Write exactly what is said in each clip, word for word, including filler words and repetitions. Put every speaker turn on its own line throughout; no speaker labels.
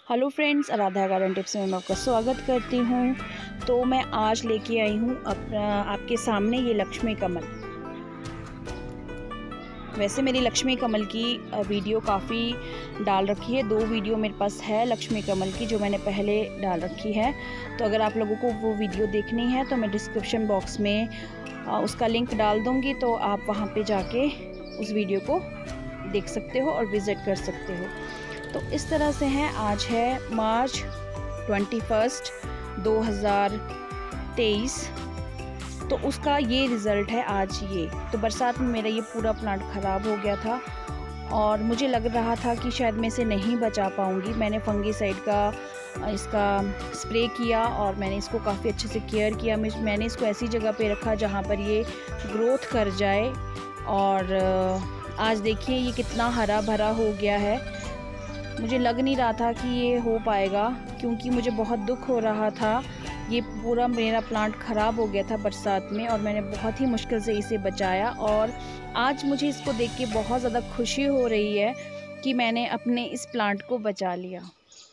Hello friends, Aaradhya garden tips में मैं आपका स्वागत करती हूँ। तो मैं आज लेके आई हूँ अपना आपके सामने ये लक्ष्मी कमल। वैसे मेरी लक्ष्मी कमल की वीडियो काफ़ी डाल रखी है, दो वीडियो मेरे पास है लक्ष्मी कमल की जो मैंने पहले डाल रखी है। तो अगर आप लोगों को वो वीडियो देखनी है तो मैं डिस्क्रिप्शन बॉक्स में उसका लिंक डाल दूँगी, तो आप वहाँ पे जाके उस वीडियो को देख सकते हो और विज़िट कर सकते हो। तो इस तरह से हैं। आज है मार्च इक्कीस दो हज़ार तेईस। तो उसका ये रिज़ल्ट है आज। ये तो बरसात में मेरा ये पूरा प्लांट ख़राब हो गया था और मुझे लग रहा था कि शायद मैं इसे नहीं बचा पाऊँगी। मैंने फंगीसाइड का इसका स्प्रे किया और मैंने इसको काफ़ी अच्छे से केयर किया। मैंने इसको ऐसी जगह पे रखा जहाँ पर ये ग्रोथ कर जाए। और आज देखिए ये कितना हरा भरा हो गया है। मुझे लग नहीं रहा था कि ये हो पाएगा, क्योंकि मुझे बहुत दुख हो रहा था। ये पूरा मेरा प्लांट ख़राब हो गया था बरसात में और मैंने बहुत ही मुश्किल से इसे बचाया। और आज मुझे इसको देख के बहुत ज़्यादा खुशी हो रही है कि मैंने अपने इस प्लांट को बचा लिया।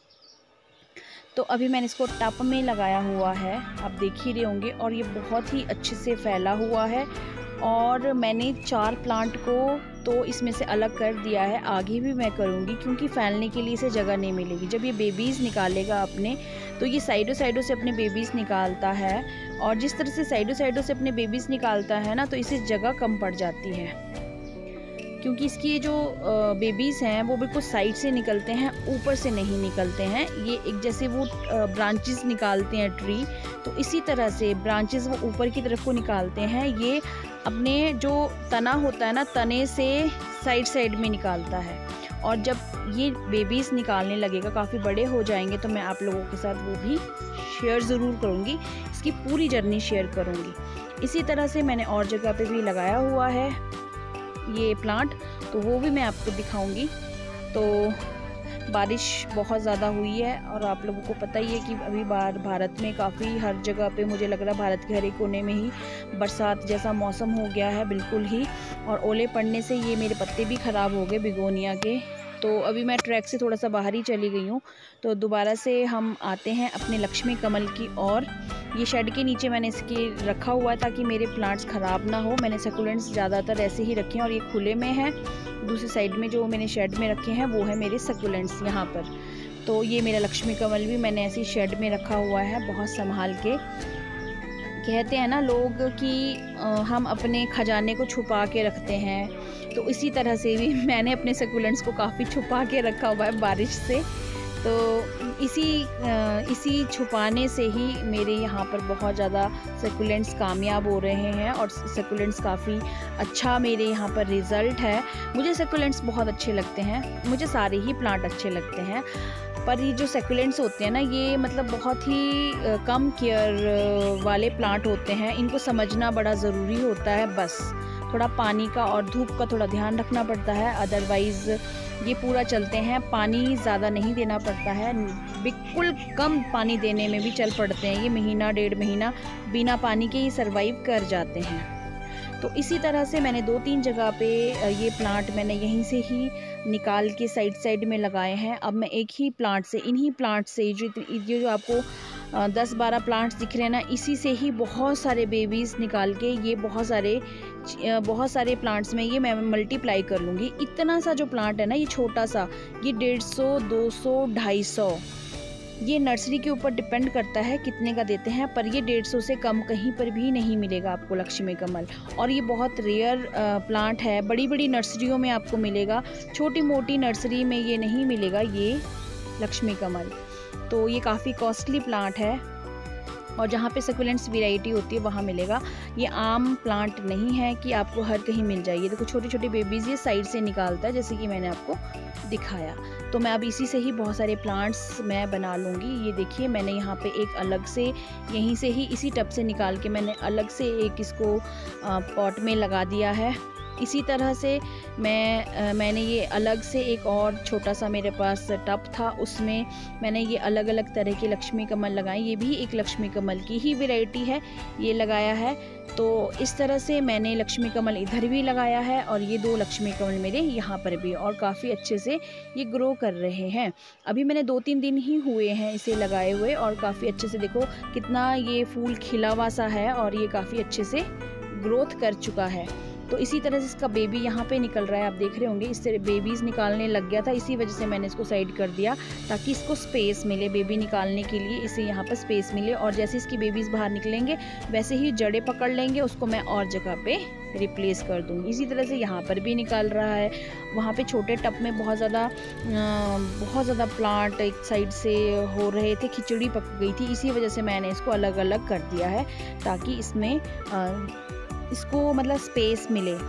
तो अभी मैंने इसको टब में लगाया हुआ है, आप देख ही रहे होंगे, और ये बहुत ही अच्छे से फैला हुआ है। और मैंने चार प्लांट को तो इसमें से अलग कर दिया है, आगे भी मैं करूँगी, क्योंकि फैलने के लिए इसे जगह नहीं मिलेगी। जब ये बेबीज़ निकालेगा अपने, तो ये साइडों साइडों से अपने बेबीज़ निकालता है, और जिस तरह से साइडों साइडों से अपने बेबीज़ निकालता है ना, तो इसे जगह कम पड़ जाती है, क्योंकि इसकी जो बेबीज़ हैं वो बिल्कुल साइड से निकलते हैं, ऊपर से नहीं निकलते हैं। ये एक जैसे वो ब्रांचेस निकालते हैं ट्री, तो इसी तरह से ब्रांचेस वो ऊपर की तरफ को निकालते हैं। ये अपने जो तना होता है ना, तने से साइड साइड में निकालता है। और जब ये बेबीज़ निकालने लगेगा, काफ़ी बड़े हो जाएंगे, तो मैं आप लोगों के साथ वो भी शेयर ज़रूर करूँगी, इसकी पूरी जर्नी शेयर करूँगी। इसी तरह से मैंने और जगह पे भी लगाया हुआ है ये प्लांट, तो वो भी मैं आपको दिखाऊंगी। तो बारिश बहुत ज़्यादा हुई है और आप लोगों को पता ही है कि अभी बाहर भारत में काफ़ी हर जगह पे, मुझे लग रहा है भारत के हर एक कोने में ही बरसात जैसा मौसम हो गया है बिल्कुल ही। और ओले पड़ने से ये मेरे पत्ते भी ख़राब हो गए बिगोनिया के। तो अभी मैं ट्रैक से थोड़ा सा बाहर ही चली गई हूँ। तो दोबारा से हम आते हैं अपने लक्ष्मी कमल की और ये शेड के नीचे मैंने इसके रखा हुआ है ताकि मेरे प्लांट्स ख़राब ना हो। मैंने सकुलेंट्स ज़्यादातर ऐसे ही रखे हैं और ये खुले में है। दूसरी साइड में जो मैंने शेड में रखे हैं वो है मेरे सकुलेंट्स यहाँ पर। तो ये मेरा लक्ष्मी कमल भी मैंने ऐसे ही शेड में रखा हुआ है, बहुत संभाल के। कहते हैं ना लोग कि हम अपने खजाने को छुपा के रखते हैं, तो इसी तरह से भी मैंने अपने सकुलेंट्स को काफ़ी छुपा के रखा हुआ है बारिश से। तो इसी इसी छुपाने से ही मेरे यहाँ पर बहुत ज़्यादा सकुलेंट्स कामयाब हो रहे हैं और सकुलेंट्स काफ़ी अच्छा मेरे यहाँ पर रिज़ल्ट है। मुझे सकुलेंट्स बहुत अच्छे लगते हैं, मुझे सारे ही प्लांट अच्छे लगते हैं, पर ये जो सकुलेंट्स होते हैं ना, ये मतलब बहुत ही कम केयर वाले प्लांट होते हैं। इनको समझना बड़ा ज़रूरी होता है, बस थोड़ा पानी का और धूप का थोड़ा ध्यान रखना पड़ता है, अदरवाइज़ ये पूरा चलते हैं। पानी ज़्यादा नहीं देना पड़ता है, बिल्कुल कम पानी देने में भी चल पड़ते हैं। ये महीना डेढ़ महीना बिना पानी के ही सरवाइव कर जाते हैं। तो इसी तरह से मैंने दो तीन जगह पे ये प्लांट मैंने यहीं से ही निकाल के साइड साइड में लगाए हैं। अब मैं एक ही प्लांट से, इन्हीं प्लांट से, जो जो जो आपको दस बारह प्लांट्स दिख रहे हैं ना, इसी से ही बहुत सारे बेबीज़ निकाल के ये बहुत सारे बहुत सारे प्लांट्स में ये मैं मल्टीप्लाई कर लूँगी। इतना सा जो प्लांट है ना, ये छोटा सा, ये डेढ़ सौ दो सौ ढाई सौ, ये नर्सरी के ऊपर डिपेंड करता है कितने का देते हैं, पर ये डेढ़ सौ से कम कहीं पर भी नहीं मिलेगा आपको लक्ष्मी कमल। और ये बहुत रेयर प्लांट है, बड़ी बड़ी नर्सरियों में आपको मिलेगा, छोटी मोटी नर्सरी में ये नहीं मिलेगा ये लक्ष्मी कमल। तो ये काफ़ी कॉस्टली प्लांट है और जहाँ पे सकुलेंट्स वैरायटी होती है वहाँ मिलेगा। ये आम प्लांट नहीं है कि आपको हर कहीं मिल जाएगी। देखो छोटी छोटी बेबीज़ ये साइड से निकालता है, जैसे कि मैंने आपको दिखाया। तो मैं अब इसी से ही बहुत सारे प्लांट्स मैं बना लूँगी। ये देखिए मैंने यहाँ पे एक अलग से, यहीं से ही इसी टब से निकाल के मैंने अलग से एक इसको पॉट में लगा दिया है। इसी तरह से मैं आ, मैंने ये अलग से एक और छोटा सा मेरे पास टब था, उसमें मैंने ये अलग अलग तरह के लक्ष्मी कमल लगाए। ये भी एक लक्ष्मी कमल की ही वैरायटी है, ये लगाया है। तो इस तरह से मैंने लक्ष्मी कमल इधर भी लगाया है और ये दो लक्ष्मी कमल मेरे यहाँ पर भी, और काफ़ी अच्छे से ये ग्रो कर रहे हैं। अभी मैंने दो तीन दिन ही हुए हैं इसे लगाए हुए, और काफ़ी अच्छे से देखो कितना ये फूल खिला हुआ सा है और ये काफ़ी अच्छे से ग्रोथ कर चुका है। तो इसी तरह से इसका बेबी यहाँ पे निकल रहा है, आप देख रहे होंगे। इससे बेबीज़ निकालने लग गया था, इसी वजह से मैंने इसको साइड कर दिया ताकि इसको स्पेस मिले बेबी निकालने के लिए, इसे यहाँ पर स्पेस मिले। और जैसे इसकी बेबीज़ बाहर निकलेंगे वैसे ही जड़ें पकड़ लेंगे, उसको मैं और जगह पे रिप्लेस कर दूँगी। इसी तरह से यहाँ पर भी निकाल रहा है। वहाँ पे छोटे टब में बहुत ज़्यादा बहुत ज़्यादा प्लांट एक साइड से हो रहे थे, खिचड़ी पक गई थी, इसी वजह से मैंने इसको अलग अलग कर दिया है ताकि इसमें आ, इसको मतलब स्पेस मिले,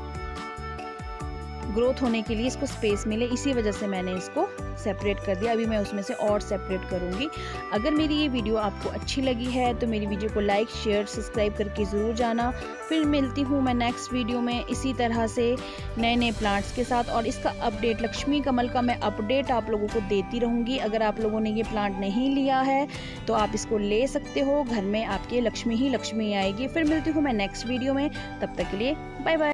ग्रोथ होने के लिए इसको स्पेस मिले, इसी वजह से मैंने इसको सेपरेट कर दिया। अभी मैं उसमें से और सेपरेट करूँगी। अगर मेरी ये वीडियो आपको अच्छी लगी है तो मेरी वीडियो को लाइक शेयर सब्सक्राइब करके ज़रूर जाना। फिर मिलती हूँ मैं नेक्स्ट वीडियो में इसी तरह से नए नए प्लांट्स के साथ, और इसका अपडेट लक्ष्मी कमल का मैं अपडेट आप लोगों को देती रहूँगी। अगर आप लोगों ने ये प्लांट नहीं लिया है तो आप इसको ले सकते हो, घर में आपके लक्ष्मी ही लक्ष्मी आएगी। फिर मिलती हूँ मैं नेक्स्ट वीडियो में, तब तक के लिए बाय बाय।